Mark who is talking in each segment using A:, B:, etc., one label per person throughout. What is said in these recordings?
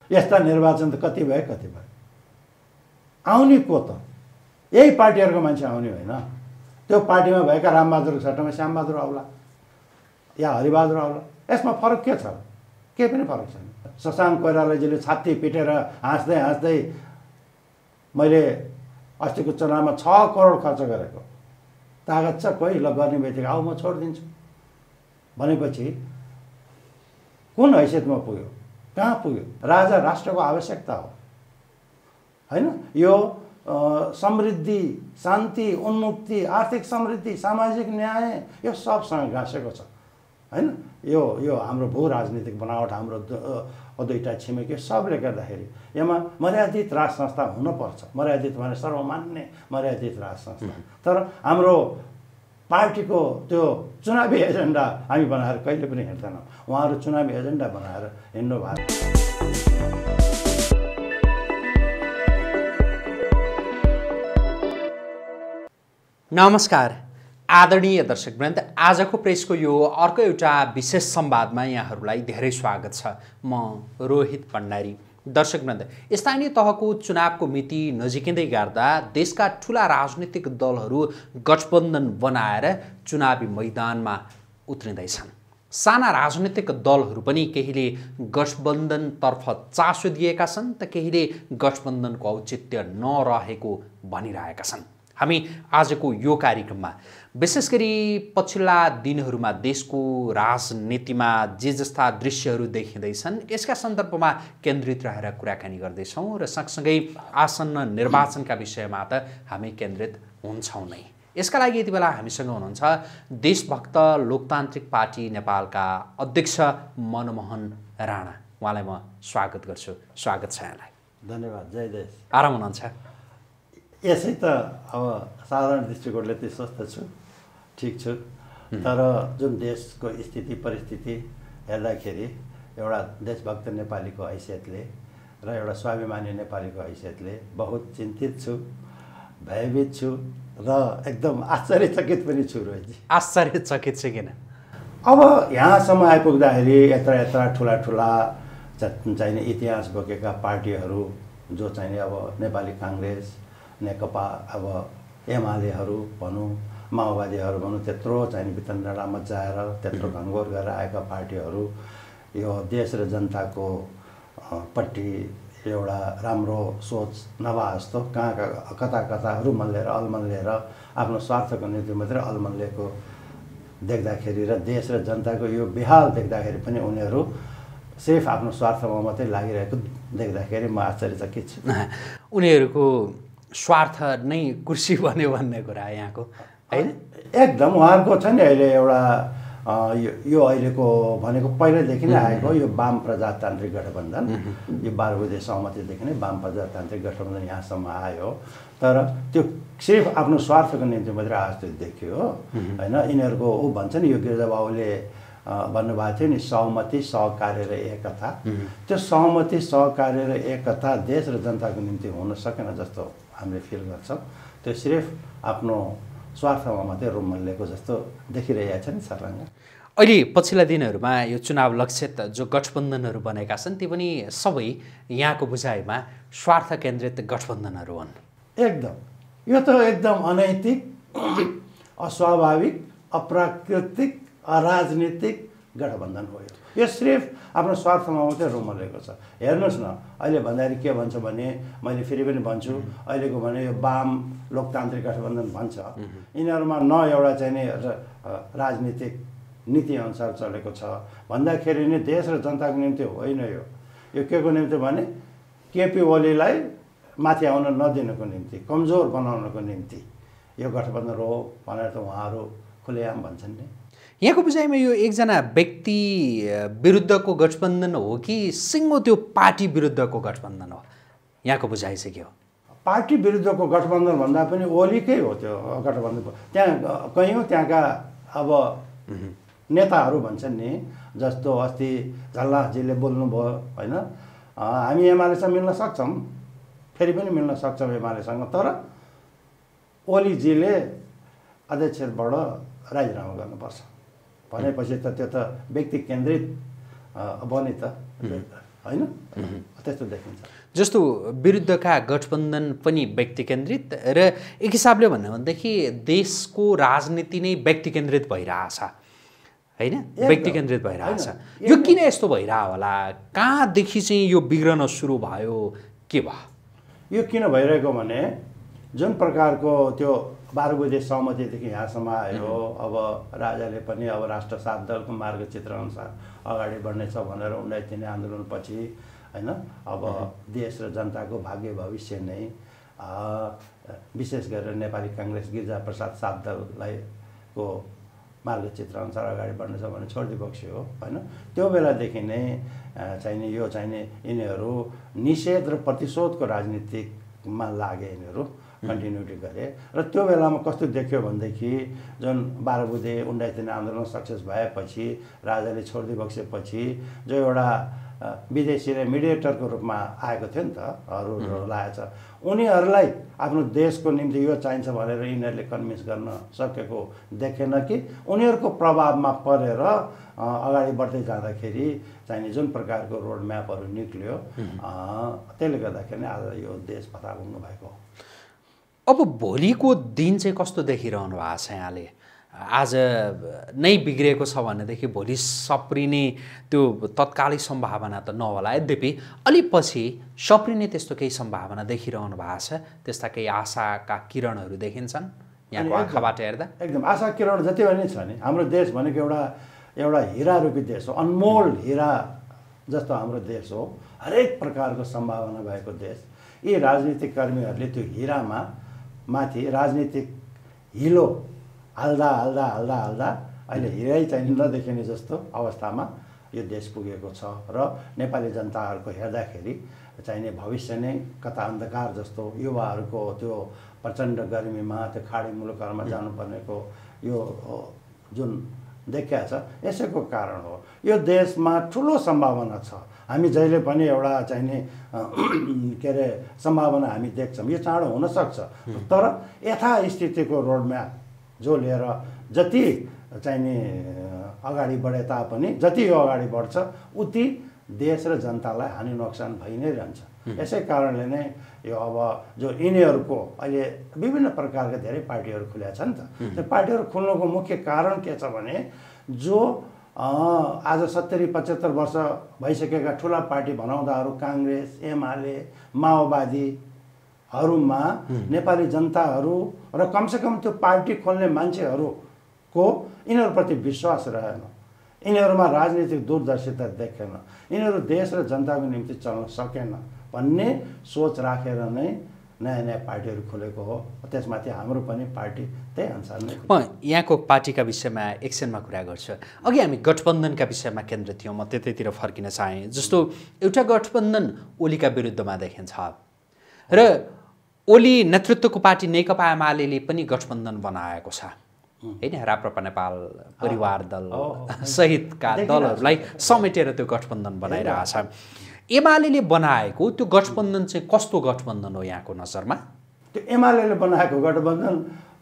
A: यस्ता निर्वाचन त कति भयो आउने को त यही पार्टीहरूको मान्छे आउने होइन त्यो पार्टीमा भएका रामबहादुरको सट्टामा श्यामबहादुर आउला या हरिबहादुर आउला यसमा फरक के छ केही पनि फरक छैन शशाङ्क कोइरालाजीले छाती पिटेर हाँस्दै हाँस्दै मैले अस्तिको चुनावमा 6 करोड खर्च गरेको तागत छ कोही ल गर्ने बित्तिकै आऊ म छोडिदिन्छु भनेपछि कुन हैसियतमा पुग्यो कहाँ पुग्यो राजा राष्ट्रको आवश्यकता हो हैन यो समृद्धि शान्ति उन्मुक्ति आर्थिक समृद्धि सामाजिक न्याय यो सबसँग गाँसेको छ हैन यो हाम्रो भू राजनीतिक बनावट हाम्रो दुईटा छिमेकी सबले गर्दाखेरि यसमा मर्यादित राज संस्था हुनुपर्छ मर्यादित भने सर्वमान्य मर्यादित राज संस्था तर हाम्रो पार्टीको त्यो चुनावी एजेन्डा हामी बनाएर कहिले पनि हिँड्दैनौँ उहाँहरू चुनावी एजेन्डा बनाएर हिँड्नु भएको
B: नमस्कार आदरणीय दर्शकवृन्द आजको प्रेसको यो अर्को एउटा विशेष संवादमा यहाँहरूलाई धेरै स्वागत छ म रोहित भण्डारी दर्शकवृन्द स्थानीय तहको चुनावको मिति नजिकिँदै गर्दा देशका ठूला राजनीतिक दलहरू गठबन्धन बनाएर चुनावी मैदानमा उत्रिँदैछन् साना राजनीतिक दलहरू पनि केहीले गठबन्धनतर्फ चासो दिएका छन् त केहीले गठबन्धनको औचित्य नरहेको भनिरहेका छन् हामी आजको यो कार्यक्रममा विशेष गरी पछिल्ला दिनहरूमा देशको राजनीतिमा जे जस्ता दृश्यहरू देखिँदैछन् यसका सन्दर्भमा केन्द्रित रहेर कुराकानी गर्दैछौँ र सँगसँगै आसन्न निर्वाचनका विषयमा त हामी केन्द्रित हुन्छौँ नै यसका लागि यति बेला हामीसँग हुनुहुन्छ देशभक्त लोकतान्त्रिक पार्टी नेपालका अध्यक्ष मनमोहन राणा उहाँलाई म स्वागत गर्छु स्वागत छ यहाँलाई
A: धन्यवाद जय देश
B: आराम हुनुहुन्छ
A: यसै त अब साधारण दृष्टिकोणले त स्वस्थ छु ठिक छु तर जुन देशको स्थिति परिस्थिति हेर्दाखेरि एउटा देशभक्त नेपालीको हैसियतले र एउटा स्वाभिमानी नेपालीको हैसियतले बहुत चिन्तित छु भयभीत छु र एकदम आश्चर्यचकित पनि छु रोहितजी
B: आश्चर्यचकित चाहिँ किन
A: अब यहाँसम्म आइपुग्दाखेरि यत्रा ठुला चाहिने इतिहास बोकेका पार्टीहरू जो चाहिने अब नेपाली काङ्ग्रेस नेकपा अब एमालेहरू भनौँ माओवादीहरू भनौँ त्यत्रो चाहिँ वितन्डा मचाएर त्यत्रो घनघोर गरेर आएका पार्टीहरू यो देश र जनताको पट्टि एउटा राम्रो सोच नभए जस्तो कता रुमल्लेर अल्मल्लेर आफ्नो स्वार्थको निम्ति मात्रै अल्मल्लेको देख्दाखेरि र देश र जनताको यो बेहाल देख्दाखेरि पनि उनीहरू सिर्फ आफ्नो स्वार्थमा मात्रै लागिरहेको देख्दाखेरि म आश्चर्यचकित छु
B: उनीहरूको स्वार्थ नै कुर्सी बन्यो भन्ने कुरा यहाँको हैन
A: एकदम उहाँहरूको छ नि अहिले एउटा यो अहिलेको भनेको पहिल्यैदेखि नै आएको यो वाम प्रजातान्त्रिक गठबन्धन यो 12 बुँदे सहमतिदेखि नै वाम प्रजातान्त्रिक गठबन्धन यहाँसम्म आयो तर त्यो सिर्फ आफ्नो स्वार्थको निम्ति मात्रै आजस्तो देखियो हैन यिनीहरूको ऊ भन्छ नि यो गिरिजाबाबुले भन्नुभएको थियो नि सहमति सहकार्य र एकता त्यो सहमति सहकार्य र एकता देश र जनताको निम्ति हुन सकेन जस्तो हामीले फिल गर्छौँ त्यो सिर्फ आफ्नो स्वार्थमा मात्रै रुमल्लेको जस्तो देखिरहेका छन् सर्लाङ्ग
B: अहिले पछिल्ला दिनहरूमा यो चुनाव लक्षित जो गठबन्धनहरू बनेका छन् ती पनि सबै यहाँको बुझाइमा स्वार्थ केन्द्रित गठबन्धनहरू हुन्
A: एकदम यो त एकदम अनैतिक अस्वाभाविक अप्राकृतिक अराजनीतिक गठबन्धन हो यो सिर्फ आफ्नो स्वार्थमा मात्रै रुमल्लेको छ हेर्नुहोस् न अहिले भण्डारी के भन्छ भने मैले फेरि पनि भन्छु अहिलेको भने यो वाम लोकतान्त्रिक गठबन्धन भन्छ यिनीहरूमा न एउटा चाहिँ राजनीतिक नीति अनुसार चलेको छ भन्दाखेरि नि देश र जनताको निम्ति होइन यो के को निम्ति भने केपी ओलीलाई माथि आउन नदिनको निम्ति कमजोर बनाउनको निम्ति यो गठबन्धन हो भनेर त उहाँहरू खुलेआम भन्छन् नि
B: यहाँको बुझाइमा यो एकजना व्यक्ति विरुद्धको गठबन्धन हो कि सिङ्गो त्यो पार्टी विरुद्धको गठबन्धन हो यहाँको बुझाइ चाहिँ के हो
A: पार्टी विरुद्धको गठबन्धन भन्दा पनि ओलीकै हो त्यो गठबन्धन त्यहाँ कयौँ त्यहाँका अब नेताहरू भन्छन् नि जस्तो अस्ति झल्लाजीले बोल्नुभयो होइन हामी एमालेसँग मिल्न सक्छौँ फेरि पनि मिल्न सक्छौँ एमालेसँग तर ओलीजीले अध्यक्षबाट राजीनामा गर्नुपर्छ भनेपछि त त्यो त व्यक्ति केन्द्रित बने त होइन त्यस्तो देखिन्छ।
B: जस्तो विरुद्धका गठबन्धन पनि व्यक्ति केन्द्रित र एक हिसाबले भन्नु भनेदेखि देशको राजनीति नै व्यक्ति केन्द्रित भइरहेछ होइन, व्यक्ति केन्द्रित भइरहेछ। यो किन यस्तो भइरह होला, कहाँदेखि चाहिँ यो बिग्रन सुरु भयो, के भयो?
A: यो किन भइरहेको भने जुन प्रकारको त्यो 12 बुँदे सहमतिदेखि यहाँसम्म आयो, अब राजाले पनि अब राष्ट्र 7 दलको मार्गचित्र अनुसार अगाडि बढ्नेछ भनेर 1993 आन्दोलनपछि होइन, अब देश र जनताको भाग्य भविष्य नै विशेष गरेर नेपाली काङ्ग्रेस गिरिजा प्रसाद 7 दललाई को मार्गचित्र अनुसार अगाडि बढ्नेछ भने छोडिदिए बक्स्यो हो होइन। त्यो बेलादेखि नै चाहिने यो चाहिने यिनीहरू निषेध र प्रतिशोधको राजनीतिमा लागे, यिनीहरू कन्टिन्युटी गरे। र त्यो बेलामा कस्तो देखियो भनेदेखि जुन 12 बुँदे 1993 आन्दोलन सक्सेस भएपछि राजाले छोडिदिए बक्सेपछि जो एउटा विदेशी र मिडिएटरको रूपमा आएको थियो नि त, अरूहरू लागेछ, उनीहरूलाई आफ्नो देशको निम्ति यो चाहिन्छ भनेर यिनीहरूले कन्भिन्स गर्न सकेको देखेन कि उनीहरूको प्रभावमा परेर अगाडि बढ्दै जाँदाखेरि चाहिने जुन प्रकारको रोड म्यापहरू निक्ल्यो, त्यसले गर्दाखेरि आज यो देश फताबुङ्गो भएको।
B: अब भोलिको दिन चाहिँ कस्तो देखिरहनु भएको छ यहाँले? आज नै बिग्रिएको छ भनेदेखि भोलि सप्रिने त्यो तत्कालै सम्भावना त नहोला, यद्यपि अलि पछि सप्रिने त्यस्तो केही सम्भावना देखिरहनु भएको छ? त्यस्ता केही आशाका किरणहरू देखिन्छन् यहाँको आँखाबाट हेर्दा?
A: एकदम आशा किरण जति पनि छ नि, हाम्रो देश भनेको एउटा हिरा रूपी देश हो, अनमोल हिरा जस्तो हाम्रो देश हो, हरेक प्रकारको सम्भावना भएको देश। यी राजनीतिक कर्मीहरूले त्यो हिरामा माथि राजनीतिक हिलो हाल्दा हाल्दा हाल्दा हाल्दा अहिले हिरै चाहिँ नदेखिने जस्तो अवस्थामा यो देश पुगेको छ। र नेपाली जनताहरूको हेर्दाखेरि चाहिने भविष्य नै कता अन्धकार जस्तो, युवाहरूको त्यो प्रचण्ड गर्मीमा त्यो खाडी मुलुकहरूमा जानुपर्नेको यो जुन देखिया छ, यसैको कारण हो। यो देशमा ठुलो सम्भावना छ, हामी जहिले पनि एउटा चाहिने के अरे सम्भावना हामी देख्छौँ, यो चाँडो हुनसक्छ। तर यथास्थितिको रोडम्याप जो लिएर जति चाहिने अगाडि बढे तापनि जति यो अगाडि बढ्छ उति देश र जनतालाई हानि नोक्सान भइ नै रहन्छ। यसै कारणले नै यो अब जो यिनीहरूको अहिले विभिन्न प्रकारका धेरै पार्टीहरू खुल्या छन् त, त्यो पार्टीहरू खुल्नुको मुख्य कारण के छ भने जो आज 70-75 वर्ष भइसकेका ठुला पार्टी भनाउँदाहरू काङ्ग्रेस, एमाले, माओवादीहरूमा नेपाली जनताहरू र कमसेकम त्यो पार्टी खोल्ने मान्छेहरूको यिनीहरूप्रति विश्वास रहेन, यिनीहरूमा राजनीतिक दूरदर्शिता देखेन, यिनीहरू देश र जनताको निम्ति चल्न सकेन भन्ने सोच राखेर नै नयाँ नयाँ पार्टीहरू खोलेको हो। त्यसमाथि हाम्रो पनि पार्टी त्यही अनुसार नै।
B: म यहाँको पार्टीका विषयमा एकछिनमा कुरा गर्छु। अघि हामी गठबन्धनका विषयमा केन्द्रित थियौँ, म त्यतैतिर फर्किन चाहेँ। जस्तो एउटा गठबन्धन ओलीका विरुद्धमा देखिन्छ र ओली नेतृत्वको पार्टी नेकपा एमाले पनि गठबन्धन बनाएको छ होइन, राप्रपा नेपाल परिवार दल सहितका दलहरूलाई समेटेर त्यो गठबन्धन बनाइरहेछ। एमाले बनाएको त्यो गठबन्धन चाहिँ कस्तो गठबन्धन हो यहाँको नजरमा?
A: त्यो एमाले बनाएको गठबन्धन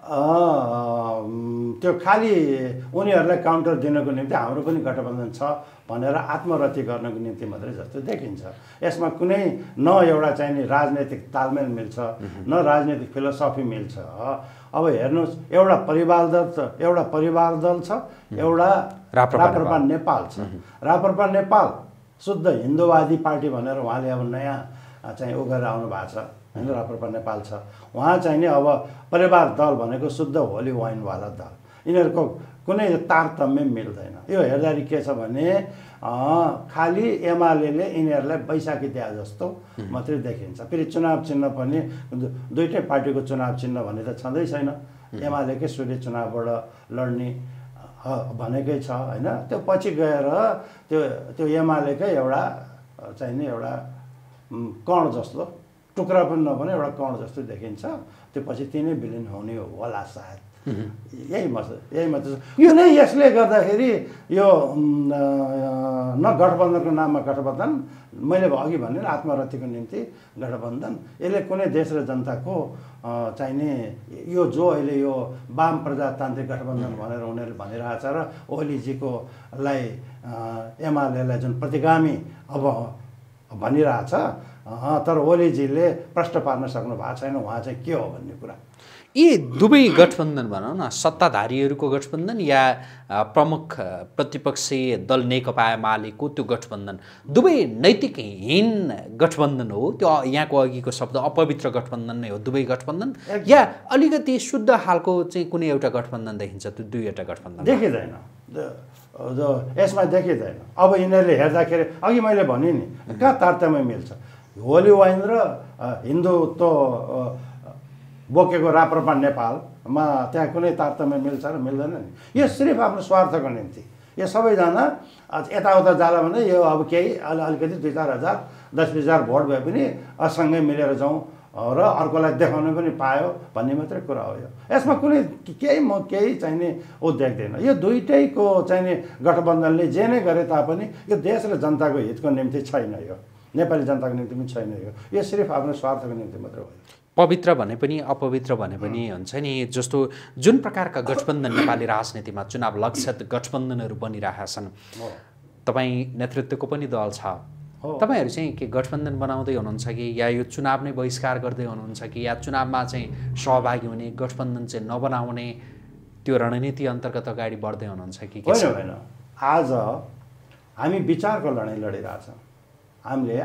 A: त्यो खालि उनीहरूलाई काउन्टर दिनको निम्ति हाम्रो पनि गठबन्धन छ भनेर आत्मरति गर्नको निम्ति मात्रै जस्तो देखिन्छ। यसमा कुनै न एउटा चाहिने राजनैतिक तालमेल मिल्छ, न राजनैतिक फिलोसफी मिल्छ। अब हेर्नुहोस्, एउटा परिवार दल छ, एउटा राप्रपा नेपाल छ। राप्रपा नेपाल शुद्ध हिन्दूवादी पार्टी भनेर उहाँले अब नयाँ चाहिँ उ गरेर आउनु भएको छ होइन, राप्रपा नेपाल छ। उहाँ चाहिँ नि अब परिवार दल भनेको शुद्ध होली वाइनवाला दल, यिनीहरूको कुनै तारतम्य मिल्दैन। यो हेर्दाखेरि के छ भने खालि एमाले यिनीहरूलाई बैशाखी दिए जस्तो मात्रै देखिन्छ। फेरि चुनाव चिन्ह पनि दुईटै पार्टीको चुनाव चिन्ह भन्ने त छँदै छैन, एमालेकै सूर्य चुनावबाट लड्ने भनेकै छ होइन। त्यो पछि गएर त्यो एमालेकै एउटा चाहिने एउटा कण जस्तो, टुक्रा पनि नभने एउटा कण जस्तो देखिन्छ। त्यो पछि तिनै विलिन हुने होला सायद, यही मात्र। यो नै यसले गर्दाखेरि यो न गठबन्धनको नाममा गठबन्धन, मैले अघि भने आत्मरतिको निम्ति गठबन्धन, यसले कुनै देश र जनताको चाहिने यो जो अहिले यो वाम प्रजातान्त्रिक गठबन्धन भनेर उनीहरूले भनिरहेछ र ओलीजीको लाई एमालेलाई जुन प्रतिगामी अब भनिरहेछ, तर ओलीजीले प्रश्न पार्न सक्नु भएको छैन उहाँ चाहिँ के हो भन्ने कुरा।
B: यी दुवै गठबन्धन भनौँ न, सत्ताधारीहरूको गठबन्धन या प्रमुख प्रतिपक्षीय दल नेकपा एमालेको त्यो गठबन्धन दुवै नैतिकहीन गठबन्धन हो? त्यो यहाँको अघिको शब्द अपवित्र गठबन्धन नै हो दुवै गठबन्धन, या अलिकति शुद्ध खालको चाहिँ कुनै एउटा गठबन्धन देखिन्छ? त्यो दुईवटा गठबन्धन
A: देखिँदैन, यसमा देखिँदैन। अब यिनीहरूले हेर्दाखेरि अघि मैले भने नि कहाँ तारतम्य मिल्छ। होली वाइन र हिन्दुत्व बोकेको राप्रपा नेपालमा त्यहाँ कुनै तारतम्य मिल्छ र मिल्दैन नि। यो सिर्फ आफ्नो स्वार्थको निम्ति यो सबैजना यताउता जाला भने यो अब केही अलिकति 2-4 हजार 10-20 हजार भोट भए पनि सँगै मिलेर जाउँ र अर्कोलाई देखाउनु पनि पायो भन्ने मात्रै कुरा हो। यो यसमा कुनै केही चाहिने देख्दैन। यो दुइटैको चाहिने गठबन्धनले जे नै गरे तापनि यो देश र जनताको हितको निम्ति छैन, यो नेपाली जनताको निम्ति पनि छैन। यो सिर्फ आफ्नो स्वार्थको निम्ति मात्र हो।
B: पवित्र भने पनि अपवित्र भने पनि हुन्छ नि, जस्तो जुन प्रकारका गठबन्धन नेपाली राजनीतिमा चुनाव लक्षित गठबन्धनहरू बनिरहेका छन्। तपाईँ नेतृत्वको पनि दल छ, तपाईँहरू चाहिँ के गठबन्धन बनाउँदै हुनुहुन्छ कि या यो चुनाव नै बहिष्कार गर्दै हुनुहुन्छ कि या चुनावमा चाहिँ सहभागी हुने गठबन्धन चाहिँ नबनाउने त्यो रणनीति अन्तर्गत अगाडि बढ्दै हुनुहुन्छ कि?
A: होइन, आज हामी विचारको लडाइँ लडिरहेछौँ। हामीले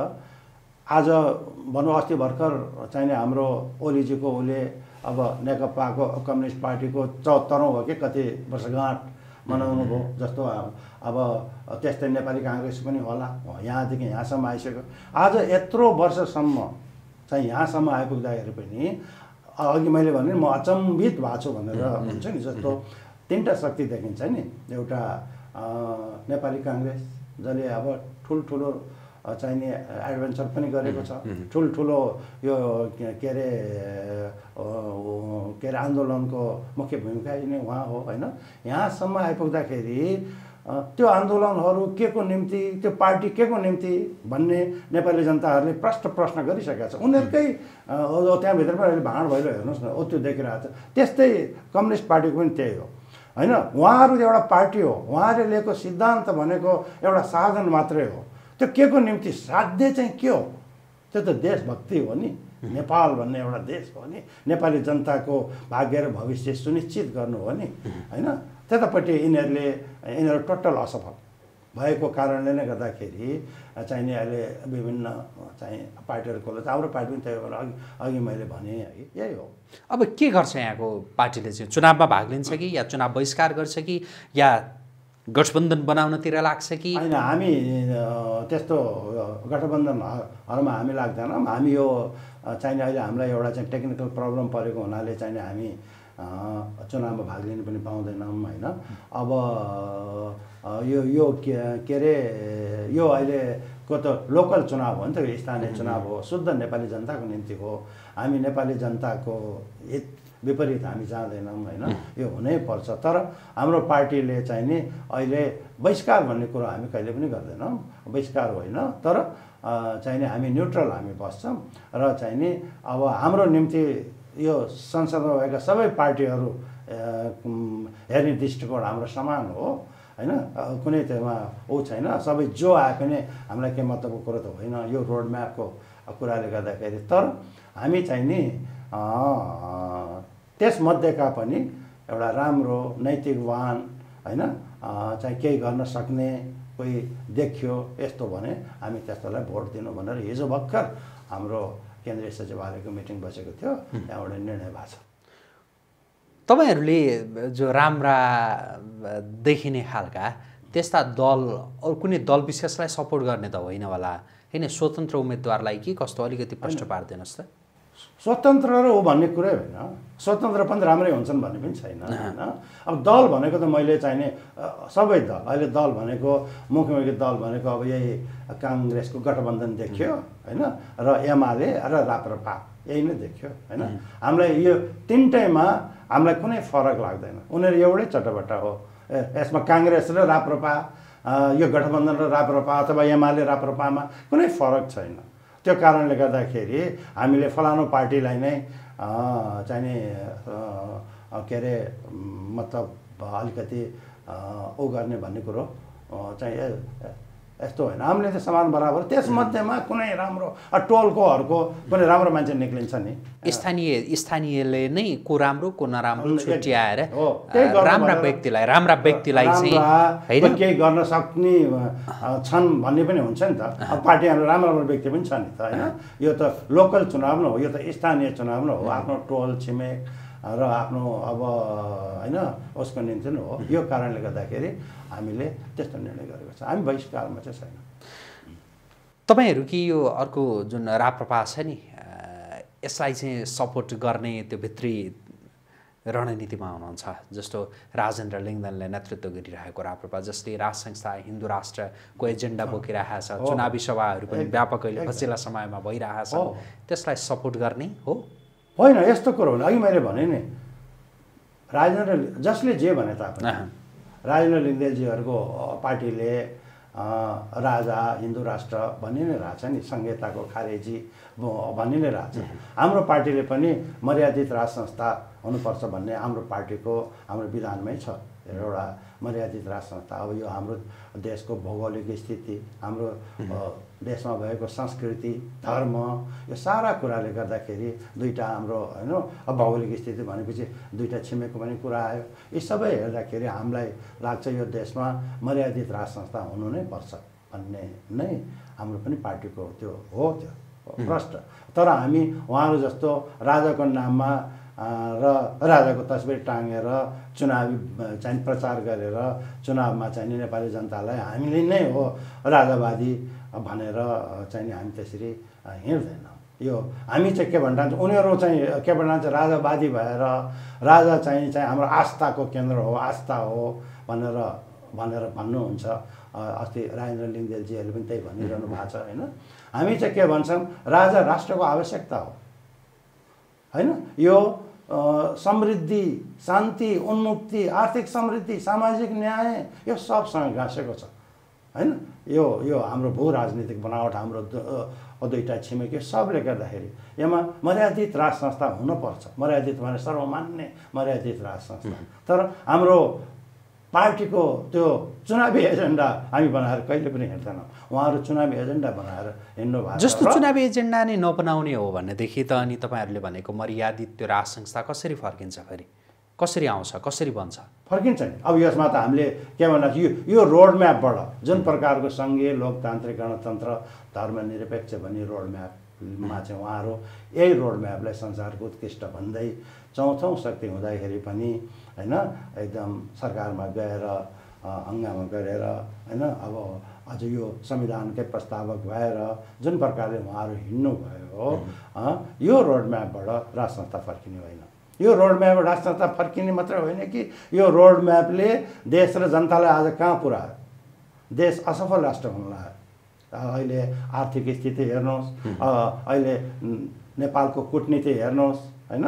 A: आज भनौँ अस्ति भर्खर चाहिने हाम्रो ओलीजीको उसले अब नेकपाको कम्युनिस्ट पार्टीको 74औं हो कि कति वर्षगाँठ मनाउनु भयो जस्तो। अब त्यस्तै नेपाली काङ्ग्रेस पनि होला, यहाँदेखि यहाँसम्म आइसक्यो। आज यत्रो वर्षसम्म चाहिँ यहाँसम्म आइपुग्दाखेरि पनि अघि मैले भने म अचम्भित भएको छु भनेर हुन्छ नि। जस्तो 3टा शक्ति देखिन्छ नि। एउटा नेपाली काङ्ग्रेस जसले अब ठुल्ठुलो चाहिने एडभेन्चर पनि गरेको छ, ठुल्ठुलो यो के अरे आन्दोलनको मुख्य भूमिका नै उहाँ हो होइन। यहाँसम्म आइपुग्दाखेरि त्यो आन्दोलनहरू के को निम्ति, त्यो पार्टी के को निम्ति भन्ने नेपाली जनताहरूले प्रश्न गरिसकेका छ। उनीहरूकै त्यहाँभित्र पनि अहिले भाँड भइलो हेर्नुहोस् न, त्यो देखिरहेको छ। त्यस्तै कम्युनिस्ट पार्टीको पनि त्यही हो होइन। उहाँहरू एउटा पार्टी हो, उहाँहरूले लिएको सिद्धान्त भनेको एउटा साधन मात्रै हो। त्यो के को निम्ति साध्य चाहिँ के हो? त्यो त देशभक्ति हो नि। नेपाल भन्ने एउटा देश हो नि, नेपाली जनताको भाग्य र भविष्य सुनिश्चित गर्नु हो नि होइन। त्यतापट्टि यिनीहरू टोटल असफल भएको कारणले नै गर्दाखेरि चाहिने अहिले विभिन्न चाहिँ पार्टीहरूको हाम्रो पार्टी पनि त्यही भएर अघि मैले भने यही हो।
B: अब के गर्छ यहाँको पार्टीले चाहिँ? चुनावमा भाग लिन्छ कि या चुनाव बहिष्कार गर्छ कि या गठबन्धन बनाउनतिर लाग्छ कि?
A: होइन, हामी त्यस्तो गठबन्धनहरूमा हामी लाग्दैनौँ। हामी यो चाहिने अहिले हामीलाई एउटा चाहिँ टेक्निकल प्रब्लम परेको हुनाले चाहिने हामी चुनावमा भाग लिनु पनि पाउँदैनौँ होइन। अब यो के अरे यो अहिलेको त लोकल चुनाव हो नि त, स्थानीय चुनाव हो, शुद्ध नेपाली जनताको निम्ति हो। हामी नेपाली जनताको हित विपरीत हामी जाँदैनौँ होइन। यो हुनै पर्छ। तर हाम्रो पार्टीले चाहिँ नि अहिले बहिष्कार भन्ने कुरो हामी कहिले पनि गर्दैनौँ। बहिष्कार होइन, तर चाहिँ नि हामी न्युट्रल हामी बस्छौँ र चाहिँ नि अब हाम्रो निम्ति यो संसदमा भएका सबै पार्टीहरू हेर्ने दृष्टिकोण हाम्रो समान हो होइन। कुनै त्यसमा छैन, सबै जो आए पनि हामीलाई के मतलबको कुरो त होइन यो रोडम्यापको कुराले गर्दाखेरि। तर हामी चाहिँ नि त्यसमध्येका पनि एउटा राम्रो नैतिकवान होइन चाहिँ केही गर्न सक्ने कोही देखियो यस्तो भने हामी त्यस्तोलाई भोट दिनु भनेर हिजो भर्खर हाम्रो केन्द्रीय सचिवालयको मिटिङ बसेको थियो, त्यहाँबाट निर्णय भएको छ।
B: तपाईँहरूले जो राम्रा देखिने खालका त्यस्ता दल अरू कुनै दल विशेषलाई सपोर्ट गर्ने त होइन होला होइन? स्वतन्त्र उम्मेदवारलाई के कस्तो अलिकति प्रश्न पारिदिनुहोस् त।
A: स्वतन्त्र र हो भन्ने कुरै होइन, स्वतन्त्र पनि राम्रै हुन्छन् भन्ने पनि छैन होइन। अब दल भनेको त मैले चाहिने सबै दल, अहिले दल भनेको मुख्य दल भनेको अब यही काङ्ग्रेसको गठबन्धन देखियो होइन, र एमाले र राप्रपा यही नै देखियो होइन। हामीलाई यो 3टैमा हामीलाई कुनै फरक लाग्दैन, उनीहरू एउटै चटबट्टा हो। यसमा काङ्ग्रेस र राप्रपा, यो गठबन्धन र राप्रपा अथवा एमाले राप्रपामा कुनै फरक छैन। त्यो कारणले गर्दाखेरि हामीले फलानु पार्टीलाई नै चाहिने के अरे मतलब अलिकति गर्ने भन्ने कुरो चाहिँ यस्तो होइन हामीले त समान बराबर त्यसमध्येमा कुनै राम्रो टोलकोहरूको कुनै राम्रो मान्छे निक्लिन्छ नि
B: स्थानीयले नै को राम्रो को नराम्रो छुट्याएर राम्रा व्यक्तिलाई चाहिँ
A: होइन केही गर्न सक्ने छन् भन्ने पनि हुन्छ नि त अब पार्टीहरू राम्रो व्यक्ति पनि छ नि त होइन यो त लोकल चुनाव न हो यो त स्थानीय चुनाव न हो आफ्नो टोल छिमेक र आफ्नो अब होइन उसको निम्ति नै हो यो कारणले गर्दाखेरि हामीले त्यस्तो निर्णय गरेको छ हामी बहिष्कारमा चाहिँ छैन
B: तपाईहरु कि यो अर्को जुन राप्रपा छ नि यसलाई चाहिँ सपोर्ट गर्ने त्यो भित्री रणनीतिमा हुनुहुन्छ जस्तो राजेन्द्र लिङ्गदेनले नेतृत्व गरिरहेको राप्रपा जसले राज संस्था हिन्दू राष्ट्रको एजेन्डा बोकिरहेको छ चुनावी सभाहरू पनि व्यापक अहिले पछिल्ला समयमा भइरहेको छ त्यसलाई सपोर्ट गर्ने हो
A: होइन यस्तो कुरो हो अघि मैले भने नि राजेन्द्र जसले जे भने तापनि राजेन्द्र लिङ्गदेनजीहरूको पार्टीले राजा हिन्दू राष्ट्र भनि नै रहेछ नि संहिताको खारेजी भनि नै रहेछ हाम्रो पार्टीले पनि मर्यादित राज संस्था हुनुपर्छ भन्ने हाम्रो पार्टीको हाम्रो विधानमै छ एउटा मर्यादित राज संस्था अब यो हाम्रो देशको भौगोलिक स्थिति हाम्रो देशमा भएको संस्कृति धर्म यो सारा कुराले गर्दाखेरि दुईटा हाम्रो हैन अब भौगोलिक स्थिति भनेपछि दुईटा छिमेकको पनि कुरा आयो यी सबै हेर्दाखेरि हामीलाई लाग्छ यो देशमा मर्यादित राज संस्था हुनु नै पर्छ भन्ने नै हाम्रो पनि पार्टीको त्यो हो त्यो प्रश्न तर हामी उहाँहरू जस्तो राजाको नाममा र राजाको तस्बिर टाँगेर चुनावी चाहिँ प्रचार गरेर चुनावमा चाहिँ नेपाली जनतालाई हामीले नै हो राजावादी भनेर चाहिँ हामी त्यसरी हिँड्दैनौँ यो हामी चाहिँ के भन्छ उनीहरू चाहिँ के भन्छ राजावादी भएर राजा चाहिँ हाम्रो आस्थाको केन्द्र हो आस्था हो भनेर भन्नुहुन्छ अस्ति राजेन्द्र लिङ्गदेनजीहरूले पनि त्यही भनिरहनु भएको छ होइन हामी चाहिँ के भन्छौँ राजा राष्ट्रको आवश्यकता हो होइन यो समृद्धि शान्ति उन्मुक्ति आर्थिक समृद्धि सामाजिक न्याय यो सबसँग गाँसेको छ होइन यो हाम्रो भू राजनीतिक बनावट हाम्रो दुईटा छिमेकी सबले गर्दाखेरि यसमा मर्यादित राज संस्था हुनुपर्छ मर्यादित भने सर्वमान्य मर्यादित राज संस्था तर हाम्रो पार्टीको त्यो चुनावी एजेन्डा हामी बनाएर कहिले पनि हिँड्दैनौँ उहाँहरू चुनावी एजेन्डा बनाएर हिँड्नु भएको
B: जस्तो चुनावी एजेन्डा नै नबनाउने हो भनेदेखि त अनि तपाईँहरूले भनेको मर्यादित त्यो राज संस्था कसरी फर्किन्छ फेरि कसरी आउँछ कसरी बन्छ
A: फर्किन्छ नि अब यसमा त हामीले के भन्दा यो रोड म्यापबाट जुन प्रकारको सङ्घीय लोकतान्त्रिक गणतन्त्र धर्मनिरपेक्ष भन्ने रोड म्यापमा चाहिँ उहाँहरू यही रोड म्यापलाई संसारको उत्कृष्ट भन्दै चौथौँ शक्ति हुँदाखेरि पनि होइन एकदम सरकारमा गएर हङ्गामा गरेर होइन अब अझ यो संविधानकै प्रस्तावक भएर जुन प्रकारले उहाँहरू हिँड्नु भयो यो रोड म्यापबाट राज संस्था फर्किने होइन यो रोड म्यापबाट राज संस्था फर्किने मात्रै होइन कि यो रोड म्यापले देश र जनतालाई आज कहाँ पुर्यायो देश असफल राष्ट्र हुन लाग्यो अहिले आर्थिक स्थिति हेर्नुहोस् अहिले नेपालको कूटनीति हेर्नुहोस् होइन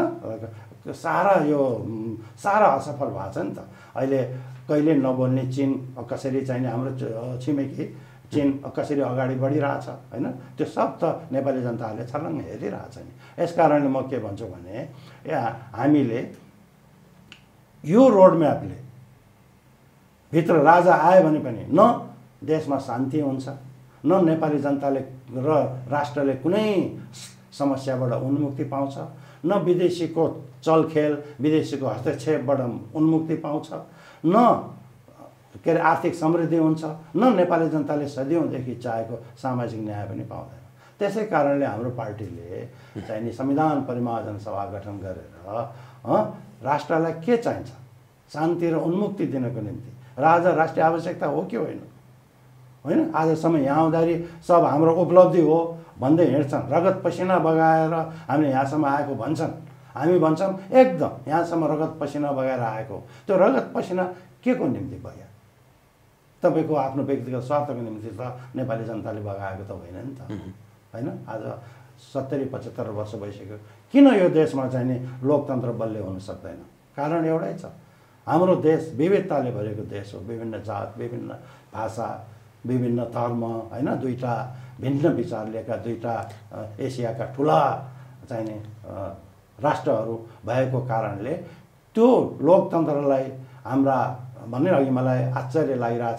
A: सारा असफल भएको छ नि त अहिले कहिले नबोल्ने चीन कसरी चाहिने हाम्रो छिमेकी चीन कसरी अगाडि बढिरहेछ होइन त्यो सब त नेपाली जनताहरूले छर्लङ्ग हेरिरहेछ नि यस कारणले म के भन्छु भने हामीले यो रोड म्यापले भित्र राजा आयो भने पनि न देशमा शान्ति हुन्छ न नेपाली जनताले र राष्ट्रले कुनै समस्याबाट उन्मुक्ति पाउँछ न विदेशीको चलखेल विदेशीको हस्तक्षेपबाट उन्मुक्ति पाउँछ न के अरे आर्थिक समृद्धि हुन्छ न नेपाली जनताले सदियौँदेखि चाहेको सामाजिक न्याय पनि पाउँदैन त्यसै कारणले हाम्रो पार्टीले चाहिँ संविधान परिमार्जन सभा गठन गरेर राष्ट्रलाई के चाहिन्छ शान्ति र उन्मुक्ति दिनको निम्ति राजा राष्ट्रिय आवश्यकता हो कि होइन आजसम्म यहाँ आउँदाखेरि सब हाम्रो उपलब्धि हो भन्दै हिँड्छन् रगत पसिना बगाएर हामीले यहाँसम्म आएको भन्छन् हामी भन्छौँ एकदम यहाँसम्म रगत पसिना बगाएर आएको त्यो रगत पसिना के को निम्ति बग्यो तपाईँको आफ्नो व्यक्तिगत स्वार्थको निम्ति त नेपाली जनताले बगाएको त होइन नि त होइन आज 70-75 वर्ष भइसक्यो किन यो देशमा चाहिँ नि लोकतन्त्र बलियो हुन सक्दैन कारण एउटै छ हाम्रो देश विविधताले भरेको देश हो विभिन्न जात विभिन्न भाषा विभिन्न धर्म होइन दुईटा भिन्न विचार लिएका दुईटा एसियाका ठुला चाहिने राष्ट्रहरू भएको कारणले त्यो लोकतन्त्रलाई हाम्रा भन्ने अघि मलाई आश्चर्य लागिरहेछ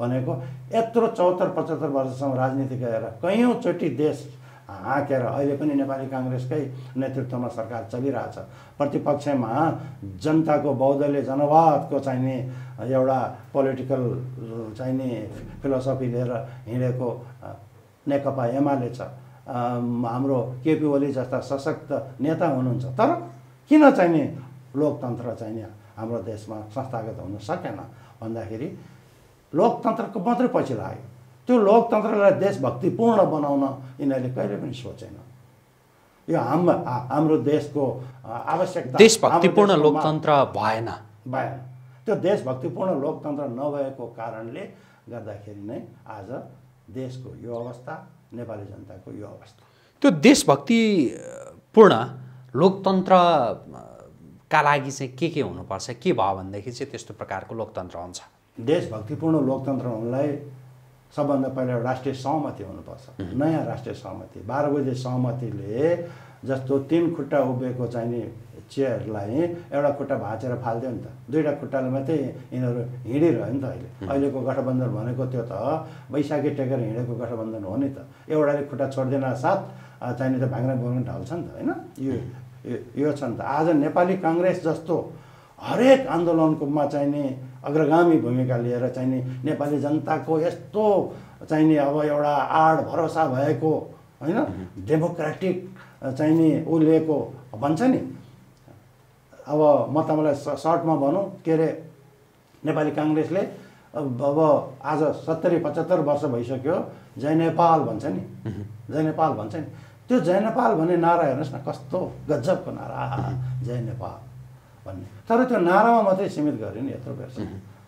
A: भनेको यत्रो 74-75 वर्षसम्म राजनीति गरेर कैयौँचोटि देश हाँकेर अहिले पनि नेपाली काङ्ग्रेसकै नेतृत्वमा सरकार चलिरहेछ। प्रतिपक्षमा जनताको बहुदलीय जनवादको चाहिने एउटा पोलिटिकल चाहिने फिलोसफी लिएर हिँडेको नेकपा एमाले छ। हाम्रो केपी ओली जस्ता सशक्त नेता हुनुहुन्छ, तर किन चाहिने लोकतन्त्र चाहिने हाम्रो देशमा संस्थागत हुन सकेन भन्दाखेरि लोकतन्त्रको मात्रै पछि लाग्यो। त्यो लोकतन्त्रलाई देशभक्तिपूर्ण बनाउन यिनीहरूले कहिले पनि सोचेन। यो हाम्रो देशको आवश्यकता
B: देशभक्तिपूर्ण लोकतन्त्र भएन।
A: त्यो देशभक्तिपूर्ण लोकतन्त्र नभएको कारणले गर्दाखेरि नै आज देशको यो अवस्था, नेपाली जनताको यो अवस्था।
B: त्यो देशभक्तिपूर्ण लोकतन्त्रका लागि चाहिँ के हुनुपर्छ, के भयो भनेदेखि चाहिँ त्यस्तो प्रकारको लोकतन्त्र हुन्छ?
A: देशभक्तिपूर्ण लोकतन्त्र हुनलाई सबभन्दा पहिला राष्ट्रिय सहमति हुनुपर्छ। नयाँ राष्ट्रिय सहमति 12 बुँदे सहमतिले जस्तो 3 खुट्टा उभिएको चाहिने चेयरलाई एउटा खुट्टा भाँचेर फाल्थ्यो नि त, 2टा खुट्टाले मात्रै यिनीहरू हिँडिरह्यो नि त। अहिलेको गठबन्धन भनेको त्यो त बैशाखी टेकेर हिँडेको गठबन्धन हो नि त। एउटाले खुट्टा छोड्दैन साथ चाहिने त भाङ्रा बोर्न ढल्छ नि त, होइन? यो छ नि त। आज नेपाली काङ्ग्रेस जस्तो हरेक आन्दोलनकोमा चाहिने अग्रगामी भूमिका लिएर चाहिने नेपाली जनताको यस्तो चाहिने अब एउटा आड भरोसा भएको, होइन, डेमोक्रेटिक चाहिने ऊ लिएको भन्छ नि। अब म तपाईँलाई सर्टमा भनौँ के अरे, नेपाली काङ्ग्रेसले अब आज 70-75 वर्ष भइसक्यो जय नेपाल भन्छ नि, जय नेपाल भन्छ नि। त्यो जय नेपाल भन्ने नारा हेर्नुहोस् न, कस्तो गजबको नारा, जय नेपाल भन्ने। तर त्यो नारामा मात्रै सीमित गर्यो नि यत्रो वर्ष।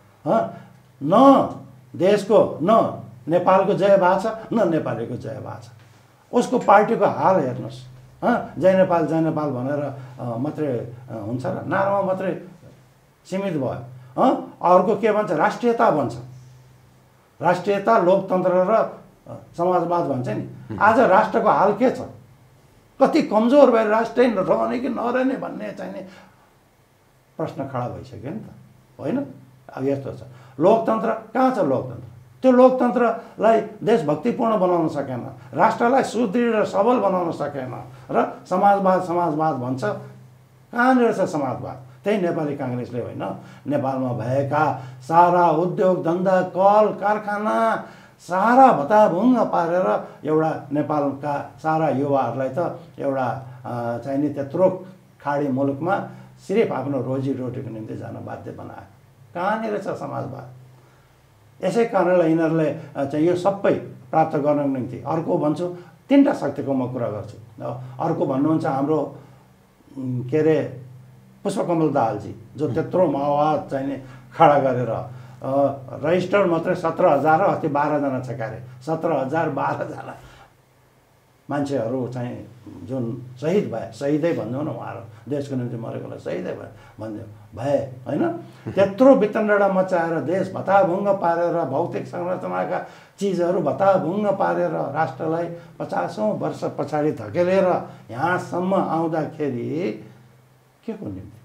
A: न देशको न नेपालको जय भएको छ, न नेपालीको जय भएको छ। उसको पार्टीको हाल हेर्नुहोस्, जय नेपाल भनेर मात्रै हुन्छ र नारामा मात्रै सीमित भयो। अर्को के भन्छ, राष्ट्रियता भन्छ, राष्ट्रियता, लोकतन्त्र र समाजवाद भन्छ नि। आज राष्ट्रको हाल के छ? कति कमजोर भएर राष्ट्रै रहने कि नरहने भन्ने चाहिने प्रश्न खडा भइसक्यो नि त, होइन? अब यस्तो छ। लोकतन्त्र कहाँ छ? लोकतन्त्र त्यो लोकतन्त्रलाई देशभक्तिपूर्ण बनाउन सकेन, राष्ट्रलाई सुदृढ र सबल बनाउन सकेन र समाजवाद भन्छ। कहाँनिर छ समाजवाद? त्यही नेपाली काङ्ग्रेसले, होइन, नेपालमा भएका सारा उद्योग धन्दा कल कारखाना सारा भताभुङ्ग पारेर एउटा नेपालका सारा युवाहरूलाई त एउटा चाहिने त्यत्रो खाडी मुलुकमा सिर्फ आफ्नो रोजीरोटीको निम्ति जान बाध्य बनायो। कहाँनिर छ समाजवाद? यसै कारणले यिनीहरूले चाहिँ यो सबै प्राप्त गर्नको निम्ति अर्को भन्छु, 3टा शक्तिको म कुरा गर्छु। अर्को भन्नुहुन्छ हाम्रो के अरे पुष्पकमल दाहालजी, जो त्यत्रो माओवाद चाहिने खडा गरेर रजिस्टर मात्रै 17,000 र अस्ति 12जना छ क्यारे, 17,000 12जना मान्छेहरू चाहिँ जुन शहीद भए, शहीदै भन्नु न, उहाँहरू देशको निम्ति मरेकोलाई शहीदै भए, होइन? त्यत्रो वितण्डा मचाएर देश भताभुङ्ग पारेर भौतिक संरचनाका चिजहरू भताभुङ्ग पारेर राष्ट्रलाई 50औं वर्ष पछाडि धकेलेर यहाँसम्म आउँदाखेरि के को निम्ति,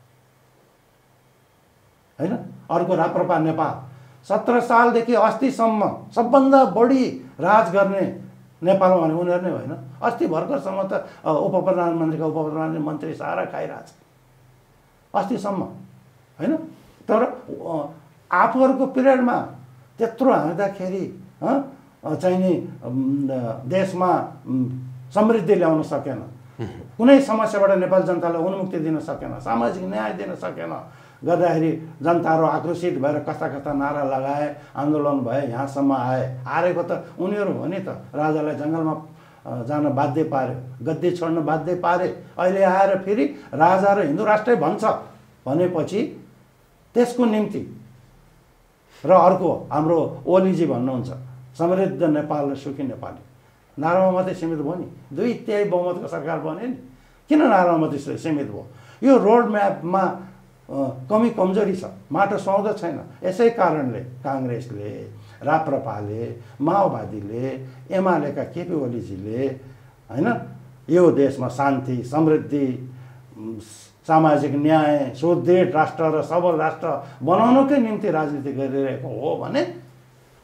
A: होइन? अर्को राप्रपा नेपाल 17 सालदेखि अस्तिसम्म सबभन्दा बढी राज गर्ने नेपालमा भने उनीहरू नै होइन। अस्ति भर्खरसम्म त उपप्रधानमन्त्रीका उपप्रधानमन्त्री मन्त्री सारा खाइरहेछ अस्तिसम्म, होइन? तर आफूहरूको पिरियडमा त्यत्रो हाँक्दाखेरि चाहिने देशमा समृद्धि ल्याउन सकेन, कुनै समस्याबाट नेपाल जनतालाई उन्मुक्ति दिन सकेन, सामाजिक न्याय दिन सकेन, गर्दाखेरि जनताहरू आक्रोशित भएर कस्ता नारा लगाए, आन्दोलन भए, यहाँसम्म आए। हारेको त उनीहरू हो नि त। राजालाई जङ्गलमा जान बाध्य पार्यो, गद्दी छोड्न बाध्य पारे। अहिले आएर फेरि राजा र हिन्दू राष्ट्रै भन्छ भनेपछि त्यसको निम्ति र अर्को हाम्रो ओलीजी भन्नुहुन्छ समृद्ध नेपाल र सुखी नेपाली, नारामा मात्रै सीमित भयो नि। 2/3 बहुमतको सरकार बन्यो नि, किन नारामा मात्रै सीमित भयो? यो रोड म्यापमा कमी कमजोरी छ, माटो सुहाउँदो छैन। यसै कारणले काङ्ग्रेसले, राप्रपाले, माओवादीले, एमालेका केपी ओलीजीले, होइन, यो देशमा शान्ति, समृद्धि, सामाजिक न्याय, सुदृढ राष्ट्र र सबल राष्ट्र बनाउनकै निम्ति राजनीति गरिरहेको हो भने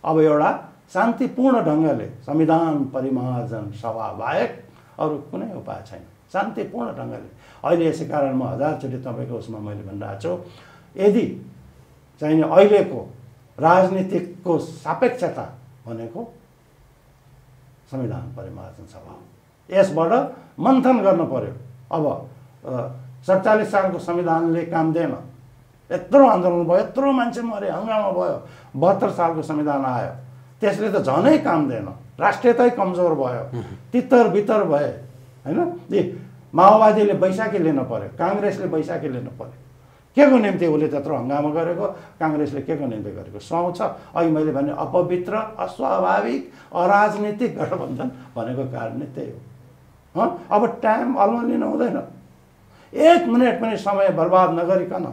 A: अब एउटा शान्तिपूर्ण ढङ्गले संविधान परिमार्जन सभा बाहेक अरू कुनै उपाय छैन। शान्तिपूर्ण ढङ्गले अहिले यसै कारण म हजारचोटि तपाईँको उसमा मैले भनिरहेको छु, यदि चाहिने अहिलेको राजनीतिकको सापेक्षता भनेको संविधान परिमार्जन सभा हो। यसबाट मन्थन गर्न पर्यो। अब 47 सालको संविधानले काम दिएन, यत्रो आन्दोलन भयो, यत्रो मान्छे मरे, हङ्गामा भयो। 72 सालको संविधान आयो, त्यसले त झनै काम दिएन, राष्ट्रियतै कमजोर भयो, तितर बितर भए होइन। माओवादीले बैशाखी लिन पर्यो, काङ्ग्रेसले बैशाखी लिन पर्यो। के को निम्ति उसले त्यत्रो हङ्गामा गरेको, काङ्ग्रेसले के को निम्ति गरेको सुहाउँछ। अघि मैले भने अपवित्र, अस्वाभाविक, अराजनीतिक गठबन्धन भनेको कारण नै त्यही हो। अब टाइम अल्मलिनु हुँदैन, 1 मिनट पनि समय बर्बाद नगरिकन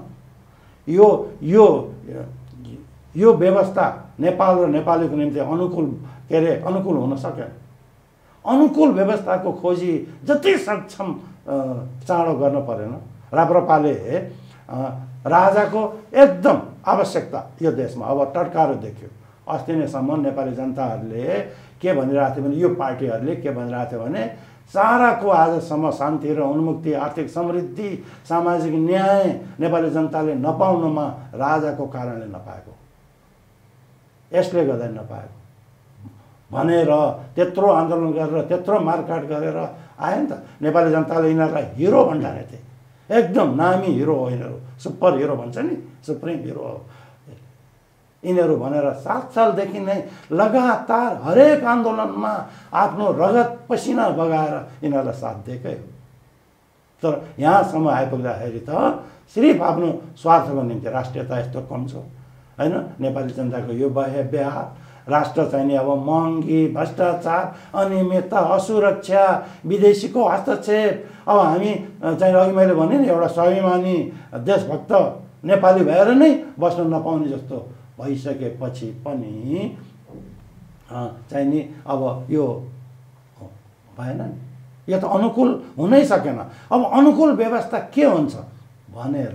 A: यो व्यवस्था नेपाल र नेपालीको निम्ति अनुकूल हुन सकेन। अनुकूल व्यवस्थाको खोजी जति सक्षम चाँडो गर्न परेन। राप्रपाले राजाको एकदम आवश्यकता यो देशमा अब टटकारो देखियो। अस्ति नैसम्म नेपाली जनताहरूले के भनिरहेको थियो भने, यो पार्टीहरूले के भनिरहेको थियो भने, साराको आजसम्म शान्ति र उन्मुक्ति, आर्थिक समृद्धि, सामाजिक न्याय नेपाली जनताले नपाउनुमा राजाको कारणले नपाएको, यसले गर्दा नपाएको भनेर त्यत्रो आन्दोलन गरेर त्यत्रो मारकाट गरेर आयो नि त। नेपाली जनताले यिनीहरूलाई हिरो भन्ठाने थिए, एकदम नामी हिरो हो यिनीहरू, सुपर हिरो भन्छ नि, सुप्रिम हिरो हो यिनीहरू भनेर 7 सालदेखि नै लगातार हरेक आन्दोलनमा आफ्नो रगत पसिना बगाएर यिनीहरूलाई साथ दिएकै हो। तर यहाँसम्म आइपुग्दाखेरि त सिर्फ आफ्नो स्वार्थको निम्ति राष्ट्रियता यस्तो कम छ होइन। नेपाली जनताको यो व्यवहार, राष्ट्र चाहिने अब महँगी, भ्रष्टाचार, अनियमितता, असुरक्षा, विदेशीको हस्तक्षेप। अब हामी चाहिँ अघि मैले भने नि एउटा स्वाभिमानी देशभक्त नेपाली भएर नै बस्न नपाउने जस्तो भइसकेपछि पनि चाहिँ नि अब यो भएन नि, यो त अनुकूल हुनै सकेन। अब अनुकूल व्यवस्था के हुन्छ भनेर